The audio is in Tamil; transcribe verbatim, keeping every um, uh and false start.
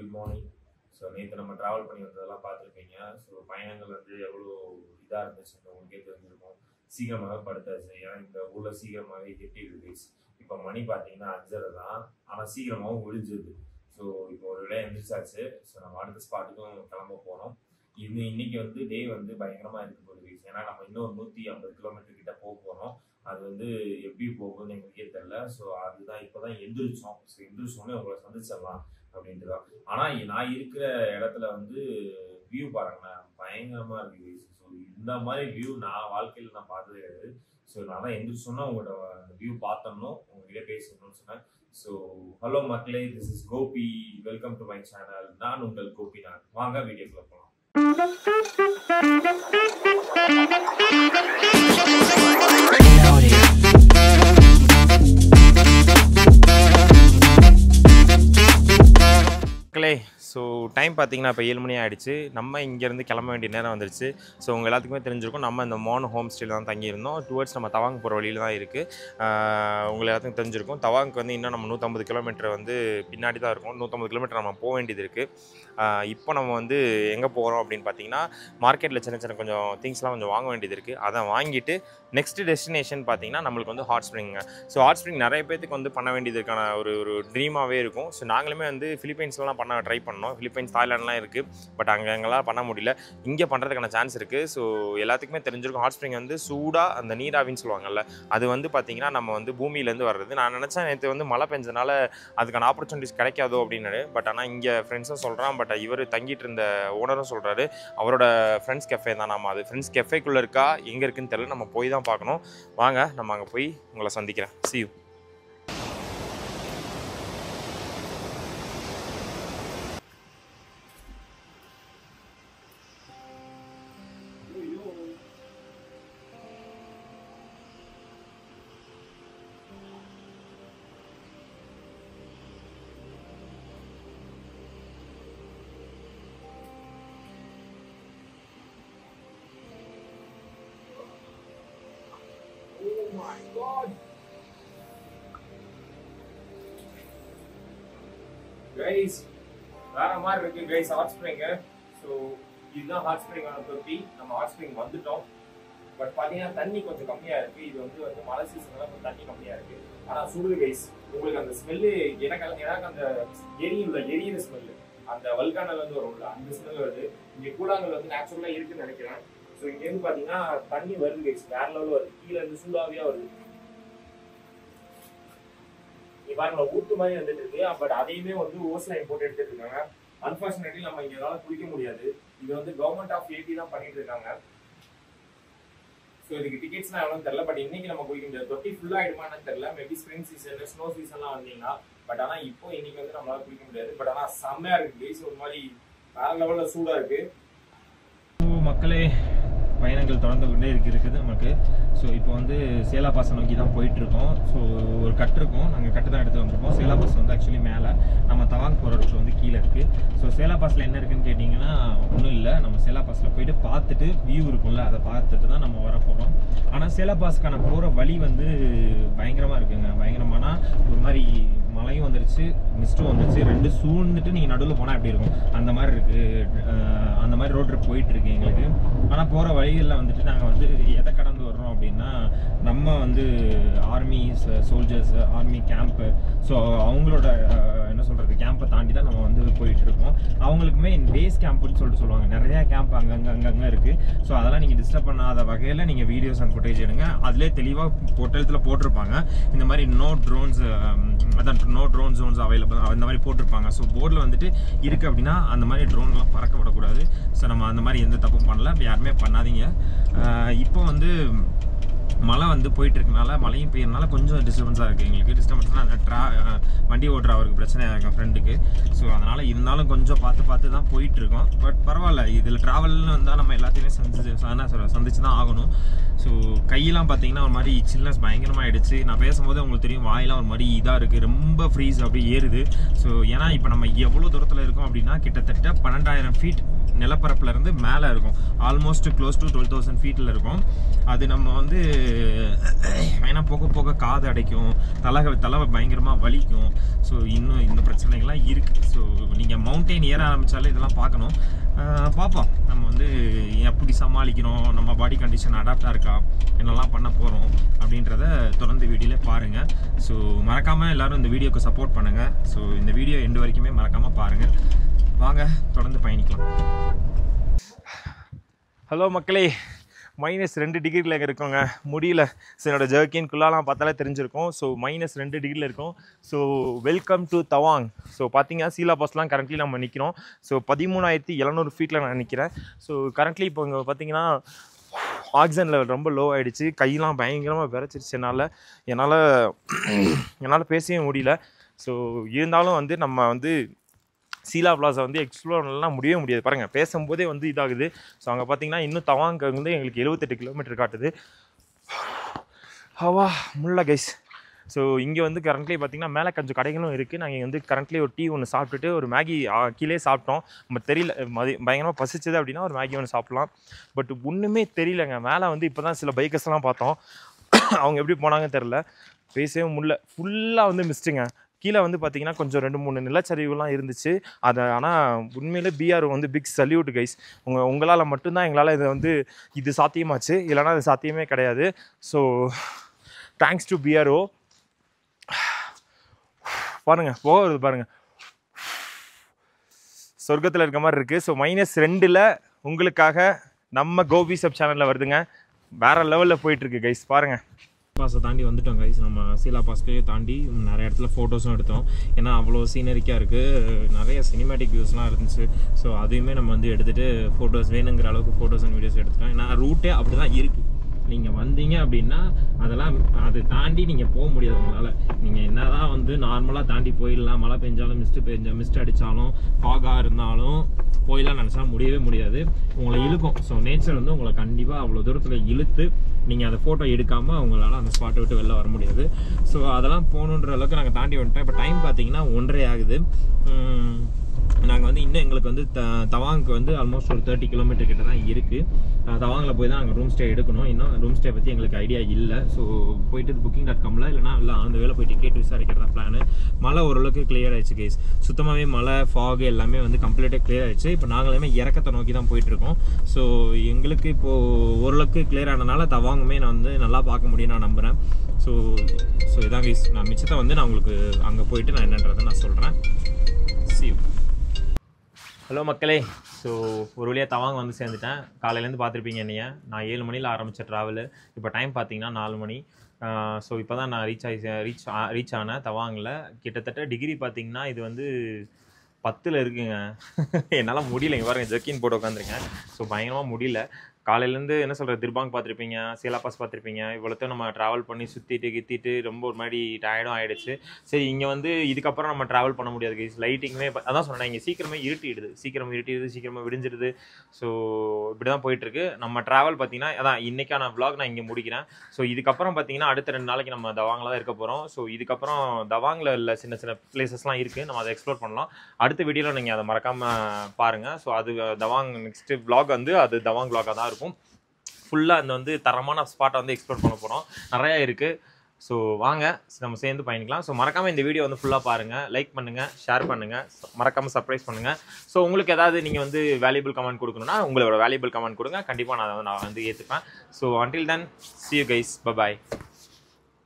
Good morning. ஸோ நேற்று நம்ம ட்ராவல் பண்ணி வந்ததெல்லாம் பார்த்துருப்பீங்க. ஸோ பயணங்கள் வந்து எவ்வளோ இதாக இருந்துச்சுன்னு உங்களுக்கே தெரிஞ்சிருக்கும். சீக்கிரமாக படுத்தாச்சு. ஏன்னா இந்த ஊரில் சீக்கிரமாகவே எட்டி இருக்கு. இப்போ மணி பார்த்தீங்கன்னா அஞ்சரை தான், ஆனால் சீக்கிரமாகவும் முடிஞ்சுது. ஸோ இப்போ ஒரு விட எந்திரிச்சாச்சு. ஸோ நம்ம அடுத்த ஸ்பாட்டுக்கும் கிளம்ப போகிறோம். இது இன்னைக்கு வந்து டே வந்து பயங்கரமாக இருக்க போகுது. ஏன்னா நம்ம இன்னும் நூற்றி ஐம்பது கிலோமீட்டர் கிட்ட போக போகிறோம். அது வந்து எப்படி போகுதுன்னு எங்களுக்கே தெரியல. ஸோ அதுதான் இப்போ தான் எந்திரிச்சோம். ஸோ எந்திரிச்சோன்னே உங்களை சந்திச்சிடலாம் அப்படின்ட்டு தான். ஆனால் நான் இருக்கிற இடத்துல வந்து வியூ பாருங்களேன், பயங்கரமாக இருக்குது. ஸோ இந்த மாதிரி வியூ நான் வாழ்க்கையில் நான் பார்த்ததே கிடையாது. ஸோ நான் தான் எந்திரிச்சோன்னா உங்களோட அந்த வியூ பார்த்தோம்னோ உங்ககிட்ட பேசணும்னு சொன்னேன். ஸோ ஹலோ மக்களே, this is Gopi, welcome to my channel. நான் உங்கள் கோபி. நான் வாங்க வீடியோக்குள்ள போகலாம். மக்களே, ஸோ டைம் பார்த்தீங்கன்னா இப்போ ஏழு மணி ஆகிடுச்சு. நம்ம இங்கேருந்து கிளம்ப வேண்டிய நேரம் வந்துருச்சு. ஸோ உங்கள் எல்லாத்துக்குமே தெரிஞ்சிருக்கும், நம்ம இந்த மோன் ஹோம் ஸ்டேயில் தான் தங்கியிருந்தோம். டுவர்ட்ஸ் நம்ம தவாங் போகிற வழியில் தான் இருக்குது. உங்கள் எல்லாத்துக்கும் தெரிஞ்சிருக்கும், தவாங்க்கு வந்து இன்னும் நம்ம நூற்றம்பது கிலோமீட்டர் வந்து பின்னாடி தான் இருக்கும். நூற்றம்பது கிலோமீட்டர் நம்ம போக வேண்டியது இருக்குது. இப்போ நம்ம வந்து எங்கே போகிறோம் அப்படின்னு பார்த்தீங்கன்னா, மார்க்கெட்டில் சின்ன சின்ன கொஞ்சம் திங்ஸ்லாம் கொஞ்சம் வாங்க வேண்டியது இருக்குது. அதை வாங்கிட்டு நெக்ஸ்ட் டெஸ்டினேஷன் பார்த்தீங்கன்னா நம்மளுக்கு வந்து ஹாட் ஸ்ப்ரிங்க. ஸோ ஹாட் ஸ்ப்ரிங் நிறைய பேருக்கு வந்து பண்ண வேண்டியதுக்கான ஒரு ஒரு ட்ரீமாகவே இருக்கும். ஸோ நாங்களுமே வந்து ஃபிலிப்பைன்ஸ்லாம் பண்ண ட்ரை பண்ணோம். ஃபிலிப்பைன்ஸ், தாய்லாண்ட்லாம் இருக்குது. பட் அங்கே எங்கெல்லாம் பண்ண முடியல. இங்கே பண்ணுறதுக்கான சான்ஸ் இருக்குது. ஸோ எல்லாத்துக்குமே தெரிஞ்சிருக்கும், ஹாட் ஸ்ப்ரிங் வந்து சூடாக அந்த நீராவின்னு சொல்லுவாங்கல்ல, அது வந்து பார்த்திங்கன்னா நம்ம வந்து பூமியிலேருந்து வர்றது. நான் நினச்சேன் நேற்று வந்து மழை பெஞ்சதுனால அதுக்கான ஆப்பர்ச்சுனிட்டிஸ் கிடைக்காதோ அப்படின்னு. பட் ஆனால் இங்கே ஃப்ரெண்ட்ஸும் சொல்கிறான், பட் இவர் தங்கிட்டு இருந்த ஓனரும் சொல்கிறாரு அவரோட ஃப்ரெண்ட்ஸ் கெஃபே தான். நம்ம அது ஃப்ரெண்ட்ஸ் கெஃபேக்குள்ளே இருக்கா எங்கே இருக்குன்னு தெரியல. நம்ம போய் தான் பார்க்கணும். வாங்க நம்ம அங்கே போய் உங்களை சந்திக்கிறேன். See you. Oh my God, guys, வேற மாதிரி இருக்கு guys ஹாட் ஸ்ப்ரிங். ஸோ இதுதான் ஹாட் ஸ்ப்ரிங்கான தொட்டி. நம்ம ஹாட் ஸ்ப்ரிங் வந்துட்டோம். பட் பார்த்தீங்கன்னா தண்ணி கொஞ்சம் கம்மியாக இருக்குது. இது வந்து வந்து மழை சீசன்லாம் கொஞ்சம் தண்ணி கம்மியாக இருக்குது. ஆனால் சுடுது கைஸ். உங்களுக்கு அந்த ஸ்மெல்லு எனக்கு எனக்கு அந்த எரியுள்ள எரியிற ஸ்மெல்லு, அந்த வல்கானல் வந்து வரும்ல, அந்த ஸ்மெல் வருது. இங்கே கூழாங்கல் வந்து நேச்சுரலாக இருக்குன்னு நினைக்கிறேன். ஸோ இங்கேருந்து பார்த்தீங்கன்னா தண்ணி வருது கைஸ், வேற லெவலில் வருது. கீழே இருந்து சூடாவியாக வருது. பாருங்க ஊத்து மாதிரி வந்துட்டு இருக்கு. பட் அதையுமே வந்து ஓஸ்ல இம்போர்ட் எடுத்துட்டு இருக்காங்க. அன்பார்ச்சுனேட்லி நம்ம இங்க என்னால குளிக்க முடியாது. இது வந்து கவர்மெண்ட் ஆஃப் ஏபி தான் பண்ணிட்டு இருக்காங்க. ஸோ இதுக்கு டிக்கெட்ஸ்லாம் எவ்வளோன்னு தெரியல. பட் இன்னைக்கு நம்ம குளிக்க முடியாது. தொட்டி ஃபுல்லா ஆயிடுமான்னு தெரியல. மேபி ஸ்ப்ரிங் சீசன், ஸ்னோ சீசன்லாம் வந்தீங்கன்னா. பட் ஆனா இப்போ இன்னைக்கு வந்து நம்மளால குளிக்க முடியாது. பட் ஆனா செம்மையா இருக்கு. ஸோ ஒரு மாதிரி வேற லெவல்ல சூடா இருக்கு. மக்களே, பயணங்கள் தொடர்ந்து கொண்டே இருக்கு இருக்குது நமக்கு. ஸோ இப்போ வந்து சேலா பாஸை நோக்கி தான் போயிட்டுருக்கோம். ஸோ ஒரு கட்டு இருக்கும், நாங்கள் கட்டு தான் எடுத்து வந்திருக்கோம். சேலா பாஸ் வந்து ஆக்சுவலி மேலே, நம்ம தவாங் போகிற ரூட் வந்து கீழே இருக்குது. ஸோ சேலா பாஸில் என்ன இருக்குன்னு கேட்டிங்கன்னா ஒன்றும் இல்லை. நம்ம சேலா பாஸில் போயிட்டு பார்த்துட்டு வியூ இருக்கும்ல, அதை பார்த்துட்டு தான் நம்ம வர போகிறோம். ஆனால் சேலா பாஸ்க்கான போகிற வழி வந்து பயங்கரமாக இருக்குங்க. பயங்கரமானா ஒரு மாதிரி மழையும் வந்துருச்சு, மிஸ்ட்டும் வந்துருச்சு. ரெண்டு சூழ்ந்துட்டு நீங்கள் நடுவில் போனால் எப்படி இருக்கும் அந்த மாதிரி இருக்குது. அந்த மாதிரி ரோட் ட்ரிப் போயிட்டுருக்கு எங்களுக்கு. ஆனால் போகிற வழிகளில் வந்துட்டு நாங்கள் வந்து எதை கடந்து வர்றோம் அப்படின்னா, நம்ம வந்து army soldiers, army camp, so அவங்களோட என்ன சொல்கிறது கேம்பை தாண்டி தான் நம்ம வந்து போயிட்டுருக்கோம். அவங்களுக்குமே பேஸ் கேம்ப்புன்னு சொல்லிட்டு சொல்லுவாங்க. நிறையா கேம்ப் அங்கங்கே அங்கங்கே இருக்குது. ஸோ அதெல்லாம் நீங்கள் டிஸ்டர்ப் பண்ணாத வகையில் நீங்கள் வீடியோஸ் அண்ட் ஃபுட்டேஜ் எடுங்க. அதிலே தெளிவாக போட்டத்தில் போட்டிருப்பாங்க இந்த மாதிரி நோ ட்ரோன்ஸ், அதான் நோ ட்ரோன் ஜோன்ஸ் அவைலபிள் அந்த மாதிரி போட்டிருப்பாங்க. ஸோ போர்டில் வந்துட்டு இருக்குது அப்படின்னா அந்த மாதிரி ட்ரோன்லாம் பறக்க விடக்கூடாது. ஸோ நம்ம அந்த மாதிரி எந்த தப்பும் பண்ணல, யாருமே பண்ணாதீங்க. இப்போ வந்து மழை வந்து போயிட்டு இருக்கனால, மழையும் பெய்யறதுனால கொஞ்சம் டிஸ்டர்பன்ஸாக இருக்குது எங்களுக்கு. டிஸ்டர்பன்ஸ்னால் ட்ரா வண்டி ஓட்டுற அவருக்கு பிரச்சனையாக இருக்கும் ஃப்ரெண்டுக்கு. ஸோ அதனால் இருந்தாலும் கொஞ்சம் பார்த்து பார்த்து தான் போயிட்டுருக்கோம். பட் பரவாயில்ல, இதில் ட்ராவல்னு வந்தால் நம்ம எல்லாத்தையுமே சந்திச்சு சொல்ல சந்திச்சு தான் ஆகணும். ஸோ கையெல்லாம் பார்த்தீங்கன்னா ஒரு மாதிரி சில்னஸ் பயங்கரமாக ஆகிடுச்சு. நான் பேசும்போது உங்களுக்கு தெரியும், வாயெல்லாம் ஒரு மாதிரி இதாக இருக்குது, ரொம்ப ஃப்ரீஸ் அப்படி ஏறுது. ஸோ ஏன்னா இப்போ நம்ம எவ்வளோ தூரத்தில் இருக்கோம் அப்படின்னா கிட்டத்தட்ட பன்னெண்டாயிரம் ஃபீட் நிலப்பரப்புலேருந்து மேலே இருக்கும். Almost close to twelve thousand ஃபீட்டில் இருக்கும். அது நம்ம வந்து ஏன்னா போக போக காது அடைக்கும், தலை தலை பயங்கரமாக வலிக்கும். ஸோ இன்னும் இந்த பிரச்சனைகள்லாம் இருக்குது. ஸோ நீங்கள் மவுண்டெயின் ஏற ஆரம்பித்தாலே இதெல்லாம் பார்க்கணும். பார்ப்போம் நம்ம வந்து எப்படி சமாளிக்கிறோம், நம்ம பாடி கண்டிஷன் அடாப்டாக இருக்கா, என்னெல்லாம் பண்ண போகிறோம் அப்படின்றத தொடர்ந்து வீடியோவில் பாருங்கள். ஸோ மறக்காமல் எல்லோரும் இந்த வீடியோக்கு சப்போர்ட் பண்ணுங்கள். ஸோ இந்த வீடியோ எண்டு வரைக்குமே மறக்காமல் பாருங்கள். வாங்க தொடர்ந்து பயணிக்கலாம். ஹலோ மக்களே, மைனஸ் ரெண்டு டிகிரியில் இருக்கோங்க. முடியல. ஸோ என்னோடய ஜர்க்கின்குள்ளாலாம் பார்த்தாலே தெரிஞ்சிருக்கும். ஸோ மைனஸ் ரெண்டு டிகிரியில் இருக்கும். So welcome to Tawang. So பார்த்தீங்கன்னா சீலா பாஸ்லாம் கரண்ட்லி நம்ம நிற்கிறோம். ஸோ பதிமூணாயிரத்தி எழுநூறு ஃபீட்டில் நான் நிற்கிறேன். ஸோ கரண்ட்லி இப்போ இங்கே பார்த்தீங்கன்னா ஆக்சிஜன் லெவல் ரொம்ப லோ ஆகிடுச்சு. கையெல்லாம் பயங்கரமாக விரைச்சிருச்சு. என்னால் என்னால் என்னால் பேசவே முடியல. ஸோ இருந்தாலும் வந்து நம்ம வந்து சீலா பிளாஸை வந்து எக்ஸ்ப்ளோர் பண்ணலாம் முடியவே முடியாது. பாருங்கள், பேசும்போதே வந்து இதாகுது. ஸோ அங்கே பார்த்தீங்கன்னா இன்னும் தவாங்க வந்து எங்களுக்கு எழுபத்தெட்டு கிலோமீட்டர் காட்டுது. ஹவா முல்ல கைஸ். ஸோ இங்கே வந்து கரண்ட்லி பார்த்திங்கன்னா மேலே கொஞ்சம் கடைகளும் இருக்குது. நாங்கள் வந்து கரண்ட்லி ஒரு டீ ஒன்று சாப்பிட்டுட்டு ஒரு மேகி கீழே சாப்பிட்டோம். நம்ம தெரியல, மதி பயங்கரமாக பசிச்சது அப்படின்னா ஒரு மேகி ஒன்று சாப்பிட்லாம். பட் ஒன்றுமே தெரியலங்க. மேலே வந்து இப்போ தான் சில பைக்கர்ஸ்லாம் பார்த்தோம். அவங்க எப்படி போனாங்கன்னு தெரில. பேசவே முடியல. ஃபுல்லாக வந்து மிஸ்ட்டுங்க. கீழே வந்து பார்த்திங்கன்னா கொஞ்சம் ரெண்டு மூணு நிலச்சரிவுலாம் இருந்துச்சு. அதை ஆனால் உண்மையிலே பிஆர் வந்து பிக் சல்யூட் கைஸ். உங்கள் உங்களால் மட்டும்தான் எங்களால் இதை வந்து இது சாத்தியமாச்சு. இல்லைனா அது சாத்தியமே கிடையாது. So thanks to BRO. பாருங்கள், போகிறது பாருங்கள், சொர்க்கத்தில் இருக்க மாதிரி இருக்குது. ஸோ மைனஸ் ரெண்டில் உங்களுக்காக நம்ம கோபி சப் சேனலில் வருதுங்க. வேறு லெவலில் போயிட்டுருக்கு கைஸ். பாருங்கள், பாஸை தாண்டி வந்துட்டோம் கைஸ். நம்ம சீலா பாஸ்லேயே தாண்டி நிறைய இடத்துல ஃபோட்டோஸும் எடுத்தோம். ஏன்னா அவ்வளோ சீனரிக்காக இருக்குது. நிறைய சினிமேட்டிக் வியூஸ்லாம் இருந்துச்சு. ஸோ அதையுமே நம்ம வந்து எடுத்துகிட்டு ஃபோட்டோஸ் வேணுங்கிற அளவுக்கு ஃபோட்டோஸ் அண்ட் வீடியோஸ் எடுத்துட்டோம். ஏன்னா ரூட்டே அப்படி தான் இருக்குது. நீங்கள் வந்தீங்க அப்படின்னா அதெல்லாம் அதை தாண்டி நீங்கள் போக முடியாது உங்களால். நீங்கள் என்ன தான் வந்து நார்மலாக தாண்டி போயிடலாம். மழை பெஞ்சாலும் மிஸ்ட்டு பெஞ்ச மிஸ்ட் அடித்தாலும் ஃபாகாக இருந்தாலும் போயிடலாம் நினச்சா முடியவே முடியாது. உங்களை இழுக்கும். ஸோ நேச்சர் வந்து உங்களை கண்டிப்பாக அவ்வளோ தூரத்தில் இழுத்து நீங்கள் அதை ஃபோட்டோ எடுக்காமல் அவங்களால அந்த ஸ்பாட்டை விட்டு வெளில வர முடியாது. ஸோ அதெல்லாம் போகணுன்ற அளவுக்கு நாங்கள் தாண்டி வந்துட்டோம். இப்போ டைம் பார்த்தீங்கன்னா ஒன்றரை ஆகுது. நாங்கள் வந்து இன்னும் எங்களுக்கு வந்து த தவாங்க்கு வந்து ஆல்மோஸ்ட் ஒரு தேர்ட்டி கிலோமீட்டர் கிட்ட தான் இருக்குது. தவாங்கில் போய் தான் நாங்கள் ரூம் ஸ்டே எடுக்கணும். இன்னும் ரூம் ஸ்டே பற்றி எங்களுக்கு ஐடியா இல்லை. ஸோ போயிட்டு புக்கிங் டாட் காமில் இல்லைனா இல்லை அந்த வேலை போய் டிக்கெட் விசாரிக்கிறதா பிளானு. மழை ஓரளவுக்கு கிளியர் ஆகிடுச்சு கேஸ். சுத்தமாகவே மழை ஃபாக் எல்லாமே வந்து கம்ப்ளீட்டாக கிளியர் ஆகிடுச்சு. இப்போ நாங்களுமே இறக்கத்தை நோக்கி தான் போயிட்டுருக்கோம். ஸோ எங்களுக்கு இப்போது ஓரளவுக்கு கிளியர் ஆனதுனால தவாங்குமே நான் வந்து நல்லா பார்க்க முடியும் நான் நம்புகிறேன். ஸோ ஸோ இதான் கேஸ். நான் மிச்சத்தை வந்து நான் உங்களுக்கு அங்கே போயிட்டு நான் என்னன்றதை நான் சொல்கிறேன். See you. ஹலோ மக்களே, ஸோ ஒரு வழியாக தவாங்க வந்து சேர்ந்துட்டேன். காலையிலேருந்து பார்த்துருப்பீங்க என்னைய. நான் ஏழு மணியில் ஆரம்பித்த ட்ராவலு. இப்போ டைம் பார்த்தீங்கன்னா நாலு மணி. ஸோ இப்போ தான் நான் ரீச் ஆகி ரீச் ரீச் ஆனேன் தவாங்கில். கிட்டத்தட்ட டிகிரி பார்த்தீங்கன்னா இது வந்து பத்தில் இருக்குங்க. என்னால் முடியலைங்க. பாருங்க, ஜர்க்கின் போட்டு உட்காந்துருக்கேன். ஸோ பயங்கரமாக முடியல. காலையிலேருந்து என்ன சொல்கிறது, திருபாங் பார்த்துருப்பீங்க, சீலா பாஸ் பார்த்துருப்பீங்க. இவ்வளோத்தையும் நம்ம ட்ராவல் பண்ணி சுற்றிட்டு கித்திட்டு ரொம்ப ஒரு மாதிரி டயர்டும் ஆகிடுச்சு. சரி, இங்கே வந்து இதுக்கப்புறம் நம்ம ட்ராவல் பண்ண முடியாது கைஸ். லைட்டிங்குமே அதான் சொன்னேன், இங்கே சீக்கிரமே இருட்டிடுது. சீக்கிரம் இருட்டிடுது, சீக்கிரமாக விடிஞ்சிடுது. ஸோ இப்படி தான் போயிட்டுருக்கு நம்ம ட்ராவல். பார்த்தீங்கன்னா அதான் இன்றைக்கான விளாக் நான் இங்கே முடிக்கிறேன். ஸோ இதுக்கப்புறம் பார்த்தீங்கன்னா அடுத்த ரெண்டு நாளைக்கு நம்ம தவாங்கில் தான் இருக்க போகிறோம். ஸோ இதுக்கப்புறம் தவாங்கில் உள்ள சின்ன சின்ன பிளேசஸ்லாம் இருக்குது, நம்ம அதை எக்ஸ்ப்ளோர் பண்ணலாம். அடுத்த வீடியோவில் நீங்கள் அதை மறக்காமல் பாருங்கள். ஸோ அது தவாங் நெக்ஸ்ட்டு விளாக் வந்து அது தவாங் விளாகாக தான் இருக்கும். ஃபுல்லாக அந்த வந்து தரமான ஸ்பாட்டை வந்து எக்ஸ்ப்ளோர் பண்ண போகிறோம். நிறையா இருக்குது. ஸோ வாங்க நம்ம சேர்ந்து பயணிக்கலாம். ஸோ மறக்காமல் இந்த வீடியோ வந்து ஃபுல்லாக பாருங்கள், லைக் பண்ணுங்கள், ஷேர் பண்ணுங்கள், மறக்காமல் சர்ப்ரைஸ் பண்ணுங்கள். ஸோ உங்களுக்கு ஏதாவது நீங்கள் வந்து வேல்யூபிள் கமெண்ட் கொடுக்கணுன்னா உங்களோட வேல்யூபிள் கமெண்ட் கொடுங்க. கண்டிப்பாக நான் வந்து நான் வந்து ஏற்றுப்பேன். So until then, see you guys, bye bye.